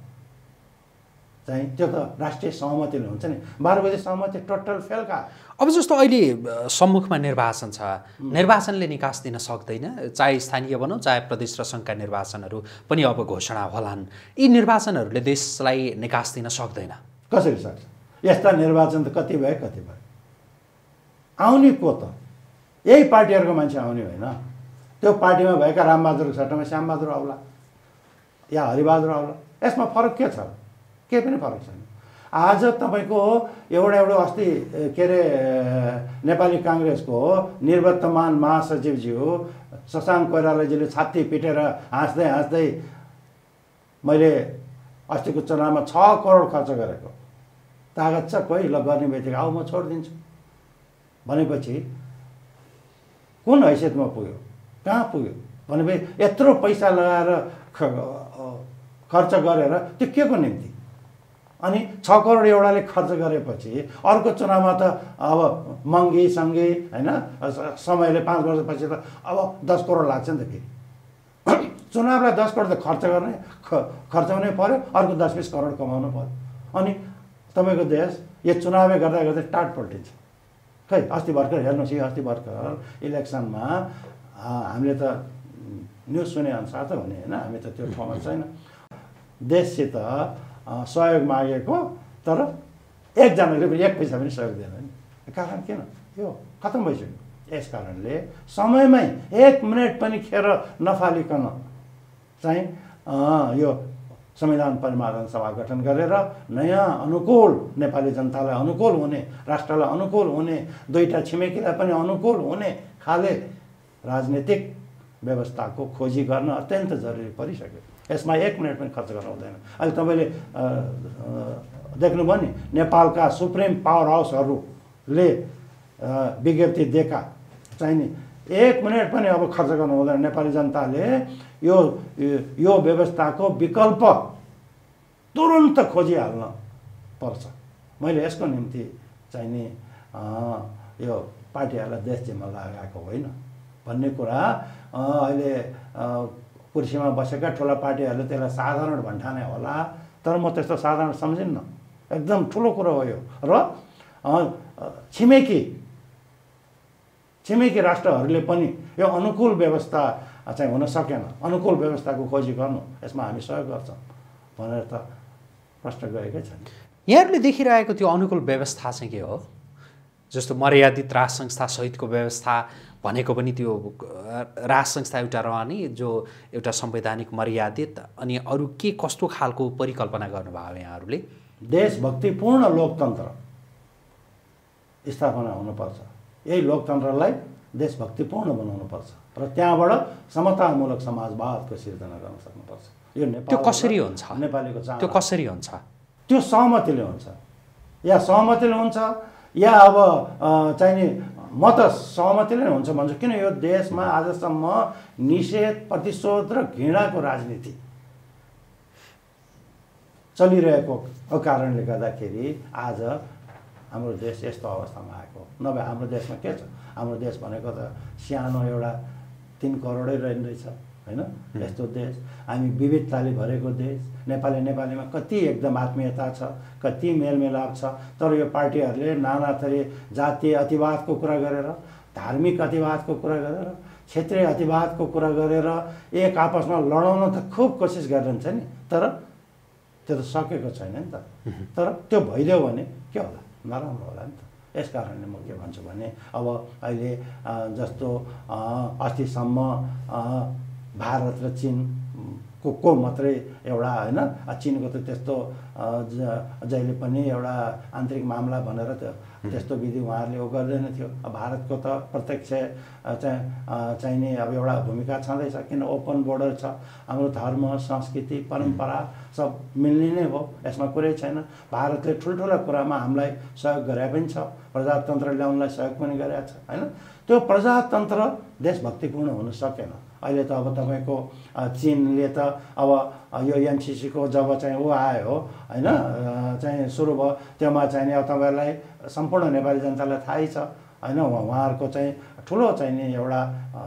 A: चाहिँ त्यो त राष्ट्रिय सहमतिले हुन्छ नि। 12 बजे सहमति टोटल फेलका।
B: अब जस्तो अहिले सम्मुखमा निर्वाचन छ, निर्वाचनले निकास दिन सक्दैन, चाहे स्थानीय भनौँ चाहे प्रदेश र सङ्घका निर्वाचनहरू पनि अब घोषणा होलान्। यी निर्वाचनहरूले देशलाई निकास दिन सक्दैन।
A: कसरी सक्छ? यस्ता निर्वाचन त कति भए आउने को त यही पार्टीहरूको मान्छे आउने होइन। त्यो पार्टीमा भएका रामबहादुरको सट्टामा श्यामबहादुर आउला या हरिबहादुर आउला। यसमा फरक के छ? केही पनि फरक छैन। आज तपाईँको एउटा अस्ति के अरे नेपाली काङ्ग्रेसको निर्वर्तमान महासचिवज्यू शशाङ्क कोइरालाजीले छाती पिटेर हाँस्दै मैले अस्तिको चुनावमा 6 करोड खर्च गरेको तागत छ कोही, ल गर्ने बित्तिकै आऊ म छोडिदिन्छु भनेपछि कुन हैसियतमा पुग्यो, कहाँ पुग्यो भनेपछि यत्रो पैसा लगाएर खर्च गरेर त्यो के को निम्ति? अनि 6 करोड एउटाले खर्च गरेपछि अर्को चुनावमा त अब महँगी सङ्गी होइन, समयले 5 वर्षपछि त अब 10 करोड लाग्छ नि त। फेरि चुनावलाई 10 करोड त खर्चाउनै पर्यो, अर्को 10-20 करोड कमाउनु पर्यो। अनि तपाईँको देश यो चुनावै गर्दा टाट पल्टिन्छ। खै अस्ति भर्खर हेर्नुहोस्, यो अस्ति भर्खर इलेक्सनमा हामीले त न्युज सुने अनुसार त भने होइन, हामी त त्यो ठाउँमा छैन, देशसित सहयोग मागेको तर एकजनाले पनि 1 पैसा पनि सहयोग दिएन नि। कारण किन? यो खत्तम भइसक्यो। यस कारणले समयमै 1 मिनट पनि खेर नफालिकन चाहिँ यो संविधान परिमार्जन सभा गठन गरेर नयाँ अनुकूल, नेपाली जनतालाई अनुकूल हुने, राष्ट्रलाई अनुकूल हुने, दुईटा छिमेकीलाई पनि अनुकूल हुने खाले राजनीतिक व्यवस्थाको खोजी गर्न अत्यन्त जरुरी परिसक्यो। यसमा 1 मिनट पनि खर्च गर्न हुँदैन। अहिले तपाईँले देख्नुभयो नि, नेपालका सुप्रिम पावर हाउसहरूले विज्ञप्ति दिएका चाहिँ नि 1 मिनट पनि अब खर्च गर्नु हुँदैन। नेपाली जनताले यो व्यवस्थाको विकल्प तुरुन्त खोजिहाल्न पर्छ। मैले यसको निम्ति चाहिँ नि यो पार्टीहरूलाई देश जिम्मा लगाएको होइन भन्ने कुरा अहिले कुर्सीमा बसेका ठुला पार्टीहरूले त्यसलाई साधारण भन्ठाने होला, तर म त्यस्तो साधारण सम्झिन्न। एकदम ठुलो कुरो हो यो। र छिमेकी राष्ट्रहरूले पनि यो अनुकूल व्यवस्था चाहिँ हुन सकेन, अनुकूल व्यवस्थाको खोजी गर्नु, यसमा हामी सहयोग गर्छौँ भनेर त प्रश्न गएकै छन्।
B: यहाँहरूले देखिरहेको त्यो अनुकूल व्यवस्था चाहिँ के हो? जस्तो मर्यादित राज संस्था सहितको व्यवस्था भनेको पनि त्यो राज संस्था एउटा रहने जो एउटा संवैधानिक मर्यादित, अनि अरू के कस्तो खालको परिकल्पना गर्नुभयो यहाँहरूले?
A: देशभक्तिपूर्ण लोकतन्त्र स्थापना हुनुपर्छ, यही लोकतन्त्रलाई देशभक्तिपूर्ण बनाउनुपर्छ र त्यहाँबाट समतामूलक समाजवादको सिर्जना गर्न सक्नुपर्छ। यो नेपाल
B: त्यो कसरी हुन्छ?
A: नेपालीको चाहना
B: त्यो कसरी हुन्छ?
A: त्यो सहमतिले हुन्छ, या सहमतिले हुन्छ या अब चाहिँ नि म त सहमतिले हुन्छ भन्छु। किन यो देशमा आजसम्म निषेध, प्रतिशोध र घृणाको राजनीति चलिरहेको कारणले गर्दाखेरि आज हाम्रो देश यस्तो अवस्थामा आएको। नभए हाम्रो देशमा के छ? हाम्रो देश भनेको त सानो एउटा 3 करोडै रहेछ होइन। यस्तो देश, हामी विविधताले भरेको देश, नेपालीमा कति एकदम आत्मीयता छ, कति मेलमिलाप छ। तर यो पार्टीहरूले नाना थरी जातीय अतिवादको कुरा गरेर, धार्मिक अतिवादको कुरा गरेर, क्षेत्रीय अतिवादको कुरा गरेर एक आपसमा लडाउन त खुब कोसिस गरिरहन्छ नि, तर त्यो त सकेको छैन नि त। तर त्यो भइदियो भने के होला? नराम्रो होला नि त। यस कारणले म के भन्छु भने अब अहिले जस्तो अस्तिसम्म भारत र चीनको मात्रै एउटा होइन, चीनको त त्यस्तो जहिले पनि एउटा आन्तरिक मामला भनेर त्यस्तो विधि उहाँहरूले गर्दैन थियो। भारतको त प्रत्यक्ष चाहिँ नि अब एउटा भूमिका छँदैछ, किन ओपन बोर्डर छ, हाम्रो धर्म, संस्कृति, परम्परा सब मिल्ने नै हो, यसमा कुरै छैन। भारतले ठुल्ठुला कुरामा हामीलाई सहयोग गरे पनि छ, प्रजातन्त्र ल्याउनलाई सहयोग पनि गरेको छ होइन। त्यो प्रजातन्त्र देशभक्तिपूर्ण हुन सकेन। अहिले त अब तपाईँको चीनले त अब यो एमसिसीको जब चाहिँ ऊ आयो होइन, चाहिँ सुरु भयो, त्योमा चाहिँ नि अब तपाईँहरूलाई सम्पूर्ण नेपाली जनतालाई थाहै छ होइन। उहाँहरूको चाहिँ ठुलो चाहिँ नि एउटा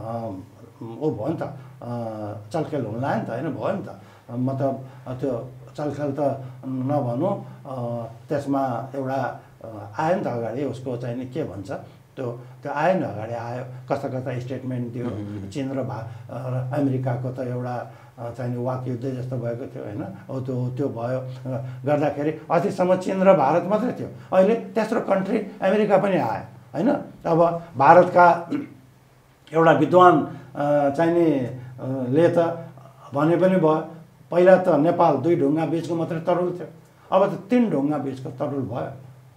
A: ऊ भयो नि त, चलखेल हुन लाग्यो नि त होइन, भयो नि त। मतलब त्यो चलखेल त नभनौँ, त्यसमा एउटा आयो नि त अगाडि, उसको चाहिँ नि के भन्छ त्यो आयो नि अगाडि आयो, कस्ता स्टेटमेन्ट दियो। चीन र अमेरिकाको त एउटा चाहिँ वाक युद्ध जस्तो भएको थियो होइन। त्यो भयो गर्दाखेरि अस्तिसम्म चीन र भारत मात्रै थियो, अहिले तेस्रो कन्ट्री अमेरिका पनि आयो होइन। अब भारतका एउटा विद्वान चाहिँ नि ले त भने पनि भयो, पहिला त नेपाल 2 ढुङ्गा बिचको मात्रै तरुल थियो, अब त 3 ढुङ्गा बिचको तरुल भयो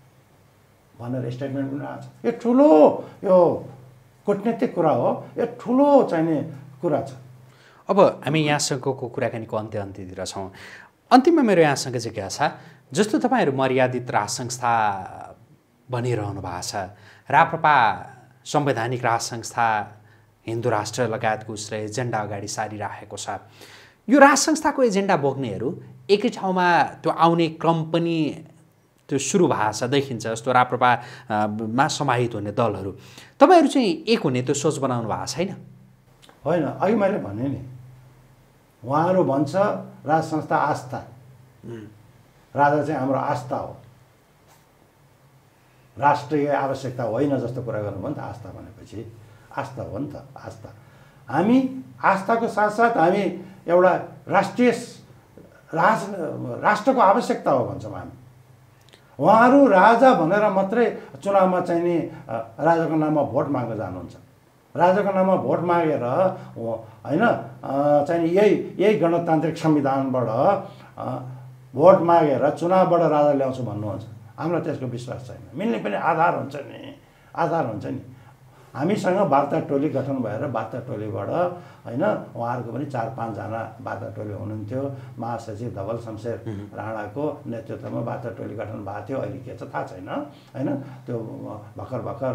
A: भनेर स्टेटमेन्ट पनि आएको छ। यो ठुलो यो कूटनीतिक कुरा हो, यो ठुलो चाहिने कुरा छ।
B: अब हामी यहाँसँगको कुराकानीको अन्त्यतिर छौँ। अन्तिममा मेरो यहाँसँग चाहिँ के छ, जस्तो तपाईँहरू मर्यादित राज संस्था भनिरहनु भएको छ, राप्रपा संवैधानिक राज संस्था, हिन्दू राष्ट्र लगायतको उसले एजेन्डा अगाडि सारिराखेको छ। यो राज संस्थाको एजेन्डा बोक्नेहरू एकै ठाउँमा त्यो आउने क्रम पनि त्यो सुरु भएको छ देखिन्छ। जस्तो राप्रपामा समाहित हुने दलहरू, तपाईँहरू चाहिँ एक हुने त्यो सोच बनाउनु भएको छैन?
A: होइन, अघि मैले भने नि, उहाँहरू भन्छ राज संस्था आस्था, राजा चाहिँ हाम्रो आस्था हो, राष्ट्रिय आवश्यकता होइन जस्तो कुरा गर्नुभयो नि त। आस्था भनेपछि आस्था हो नि त, आस्था। हामी आस्थाको साथसाथ हामी एउटा राष्ट्रको आवश्यकता हो भन्छौँ हामी। उहाँहरू राजा भनेर मात्रै चुनावमा चाहिँ नि राजाको नाममा भोट माग्न जानुहुन्छ। राजाको नाममा भोट मागेर होइन चाहिँ यही गणतान्त्रिक संविधानबाट भोट मागेर चुनावबाट राजा ल्याउँछु भन्नुहुन्छ। हामीलाई त्यसको विश्वास छैन। मिल्ने पनि आधार हुन्छ नि। हामीसँग वार्ता टोली गठन भएर वार्ता टोलीबाट होइन, उहाँहरूको पनि 4-5 जना वार्ता टोली हुनुहुन्थ्यो। महासचिव धवल शमशेर राणाको नेतृत्वमा वार्ता टोली गठन भएको थियो। अहिले के छ थाहा छैन होइन। त्यो भर्खर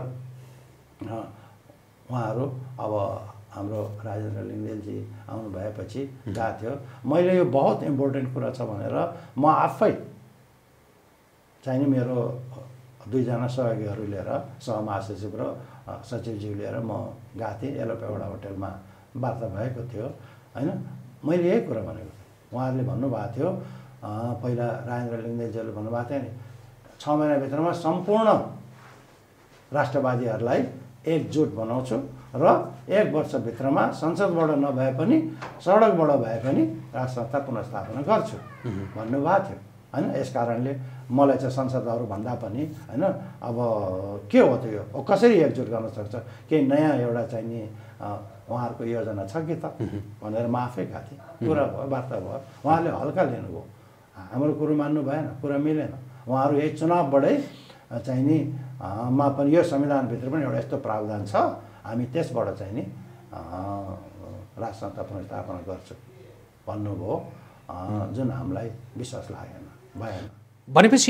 A: उहाँहरू अब हाम्रो राजेन्द्र लिङ्गदेनजी आउनु भएपछि गएको थियो। मैले यो बहुत इम्पोर्टेन्ट कुरा छ भनेर म आफै चाहिँ नि मेरो 2 जना सहयोगीहरू लिएर, सहमहासचिव र सचिवज्यू लिएर म गएको थिएँ। एलोपेगोडा होटेलमा वार्ता भएको थियो होइन। मैले यही कुरा भनेको थिएँ। उहाँहरूले भन्नुभएको थियो, पहिला राजेन्द्र लिङ्गदेनजीहरूले भन्नुभएको थियो नि, 6 महिनाभित्रमा सम्पूर्ण राष्ट्रवादीहरूलाई एकजुट बनाउँछु र 1 वर्षभित्रमा संसदबाट नभए पनि सडकबाट भए पनि राज संस्था पुनर्स्थापना गर्छु भन्नुभएको थियो हैन। यस कारणले मलाई चाहिँ संसदहरू भन्दा पनि हैन अब के हो त यो कसरी एकजुट गर्न सक्छ केही नयाँ एउटा चाहिँ नि उहाँहरूको योजना छ कि त भनेर म आफै गएको थिएँ। कुरा भयो वार्ता भयो उहाँले हल्का लिनुभयो हाम्रो कुरो मान्नु भएन कुरा मिलेन। उहाँहरू यही चुनावबाटै चाहिँ नि मा पनि यो संविधानभित्र पनि एउटा यस्तो प्रावधान छ हामी त्यसबाट चाहिँ नि राज संस्था पुनर्स्थापना गर्छु भन्नुभयो जुन हामीलाई विश्वास लागेन भएन।
B: भनेपछि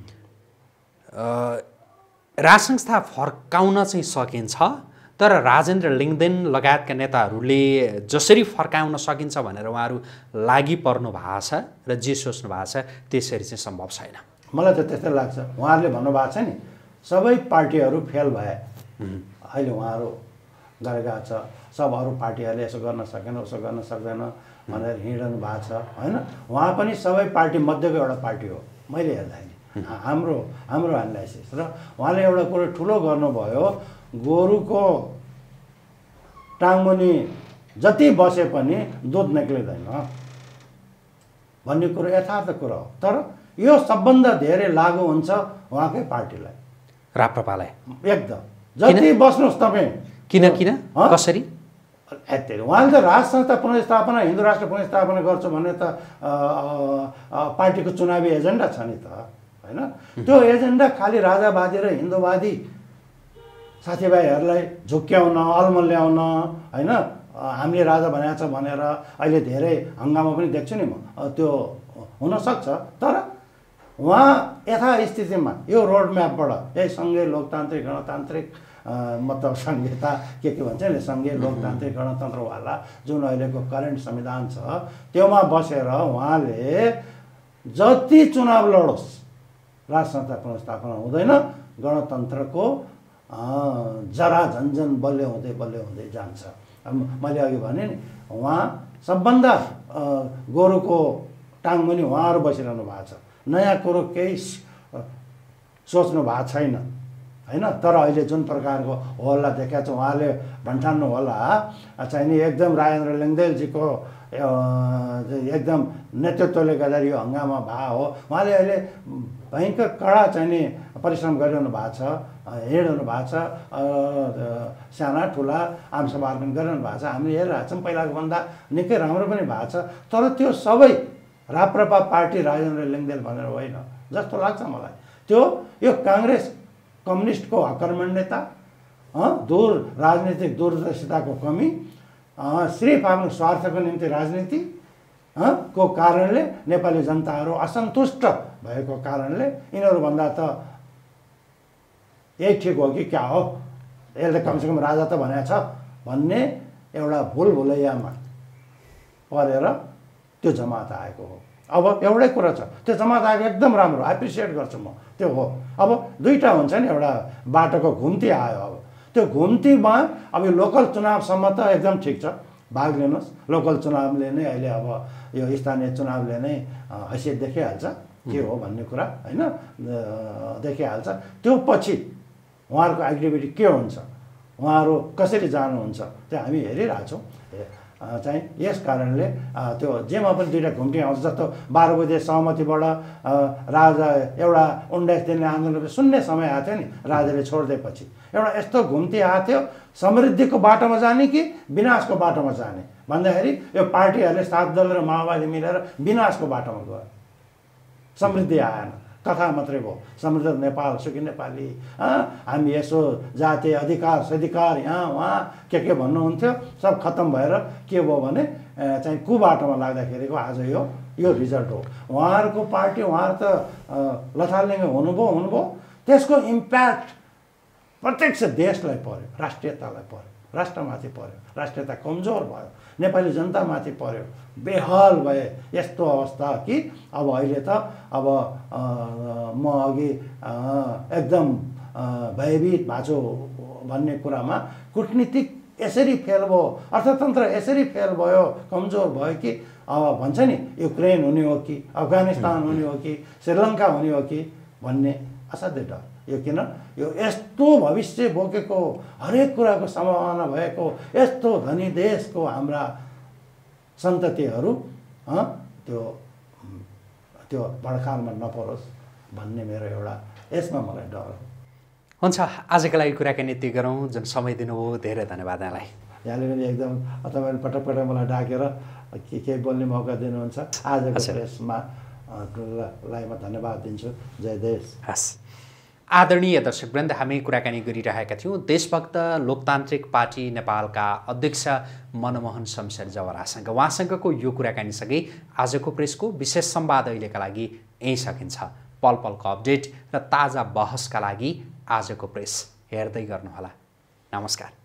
B: राज संस्था फर्काउन चाहिँ सकिन्छ तर राजेन्द्र लिङ्गदेन लगायतका नेताहरूले जसरी फर्काउन सकिन्छ भनेर उहाँहरू लागि पर्नु भएको छ र जे सोच्नु भएको छ त्यसरी चाहिँ सम्भव छैन।
A: मलाई त त्यस्तै लाग्छ। उहाँहरूले भन्नुभएको छ नि सबै पार्टीहरू फेल भए अहिले उहाँहरू गरेका छ सब अरू पार्टीहरूले यसो गर्न सकेन उसो गर्न सक्दैन भनेर हिँड्नु भएको छ होइन। उहाँ पनि सबै पार्टी मध्येको एउटा पार्टी हो मैले हेर्दाखेरि हाम्रो एनालाइसिस र उहाँले एउटा कुरो ठुलो गर्नुभयो गोरुको टाङमुनि जति बसे पनि दुध निक्लिँदैन भन्ने कुरो यथार्थ कुरा हो। तर यो सबभन्दा धेरै लागु हुन्छ उहाँकै पार्टीलाई
B: राप्रपालाई
A: एकदम जति बस्नुहोस् तपाईँ
B: किन कसरी
A: उहाँले त राज संस्था पुनर्स्थापना हिन्दू राष्ट्र पुनर्स्थापना गर्छु भन्ने त पार्टीको चुनावी एजेन्डा छ नि त होइन। त्यो एजेन्डा खालि राजावादी र हिन्दूवादी साथीभाइहरूलाई झुक्क्याउन अल्मल्याउन होइन हामीले राजा बनाएको छ भनेर अहिले धेरै हङ्गामा पनि देख्छु नि म त्यो हुनसक्छ। तर उहाँ यथास्थितिमा यो रोड म्यापबाट यही सङ्घीय लोकतान्त्रिक गणतान्त्रिक मतलब संहिता के भन्छ नि सङ्घीय लोकतान्त्रिक गणतन्त्रवाला जुन अहिलेको करेन्ट संविधान छ त्योमा बसेर उहाँले जति चुनाव लडोस् राज संस्था पुनर्स्थापना हुँदैन गणतन्त्रको जरा झन्झन बल्यो हुँदै जान्छ। मैले अघि भने नि उहाँ सबभन्दा गोरुको टाङमुनि उहाँहरू बसिरहनु भएको छ नयाँ कुरो केही सोच्नु भएको छैन होइन। तर अहिले जुन प्रकारको हल्ला देखाएको छ उहाँले भन्ठान्नु होला चाहिँ नि एकदम राजेन्द्र लिङ्गदेनजीको एकदम नेतृत्वले गर्दा यो हङ्गामा भएको हो। उहाँले अहिले भयङ्कर कडा चाहिँ नि परिश्रम गरिरहनु भएको छ हिँडिरहनु भएको छ साना ठुला आमसभाहरू पनि गरिरहनु भएको छ हामीले हेरिरहेको छौँ पहिलाको भन्दा निकै राम्रो पनि भएको छ। तर त्यो सबै राप्रपा पार्टी राजेन्द्र लिङ्गदेन भनेर होइन जस्तो लाग्छ मलाई। त्यो यो काङ्ग्रेस कम्युनिस्टको आक्रमण्यता दूर राजनीतिक दूरदर्शिताको कमी सिर्फ आफ्नो स्वार्थको निम्ति राजनीति को कारणले नेपाली जनताहरू असन्तुष्ट भएको कारणले यिनीहरूभन्दा त यही ठिक हो कि क्या हो यसले कमसेकम राजा त भनेको छ भन्ने एउटा भुलभुलैयामा परेर त्यो जमात आएको हो। अब एउटै कुरा छ त्यो जमात आएको एकदम राम्रो एप्रिसिएट गर्छु म त्यो हो। अब दुईवटा हुन्छ नि एउटा बाटोको घुम्ती आयो अब त्यो घुम्तीमा अब यो लोकल चुनावसम्म त एकदम ठिक छ भाग लिनुहोस् लोकल चुनावले नै अहिले अब यो स्थानीय चुनावले नै हैसियत देखिहाल्छ के हो भन्ने कुरा होइन देखिहाल्छ। त्यो पछि उहाँहरूको एक्टिभिटी के हुन्छ उहाँहरू कसरी जानुहुन्छ त्यो हामी हेरिरहेछौँ चाहिँ यस कारणले त्यो जेमा पनि दुईवटा घुम्टी आउँछ जस्तो 12 बजे सहमतिबाट राजा एउटा 19 दिनले आन्दोलन सुन्ने समय आएको थियो नि राजाले छोडिदिएपछि एउटा यस्तो घुम्ती आएको थियो समृद्धिको बाटोमा जाने कि विनाशको बाटोमा जाने भन्दाखेरि यो पार्टीहरूले 7 दल र माओवादी मिलेर विनाशको बाटोमा गयो समृद्धि आएन कथा मात्रै भयो समृद्ध नेपाल सुखी नेपाली हामी यसो जातीय अधिकार सधिकार यहाँ उहाँ के भन्नुहुन्थ्यो सब खत्तम भएर के भयो भने चाहिँ कुबाटोमा लाग्दाखेरिको आज यो रिजल्ट हो। उहाँहरूको पार्टी उहाँहरू त लथालिङ्ग हुनुभयो त्यसको इम्प्याक्ट प्रत्यक्ष देशलाई पर्यो राष्ट्रियतालाई पर्यो राष्ट्रमाथि पर्यो राष्ट्रियता कमजोर भयो नेपाली जनतामाथि पर्यो बेहाल भए यस्तो अवस्था कि अब अहिले त अब म अघि एकदम भयभीत भएको छु भन्ने कुरामा कूटनीतिक यसरी फेल भयो अर्थतन्त्र यसरी फेल भयो कमजोर भयो कि अब भन्छ नि युक्रेन हुने हो कि अफगानिस्तान हुने हो कि श्रीलङ्का हुने हो कि भन्ने असाध्यै डर यो किन यो यस्तो भविष्य बोकेको हरेक कुराको सम्भावना भएको यस्तो धनी देशको हाम्रा सन्ततिहरू त्यो बडखालमा नपरोस् भन्ने मेरो एउटा यसमा मलाई डर हो।
B: हुन्छ, आजको लागि कुराकानी यति गरौँ। जुन समय दिनुभयो धेरै धन्यवाद यहाँलाई।
A: यहाँले पनि एकदम तपाईँले पटक पटक मलाई डाकेर केही बोल्ने मौका दिनुहुन्छ। आजको प्रेसमा लाई म धन्यवाद दिन्छु। जय देश।
B: हस्, आदरणीय दर्शकवृन्द, हामी कुराकानी गरिरहेका थियौँ देशभक्त लोकतान्त्रिक पार्टी नेपालका अध्यक्ष मनमोहन शमशेर जवरासँग। उहाँसँगको यो कुराकानीसँगै आजको प्रेसको विशेष संवाद अहिलेका लागि यहीँ सकिन्छ। पल पलको अपडेट र ताजा बहसका लागि आजको प्रेस हेर्दै गर्नुहोला। नमस्कार।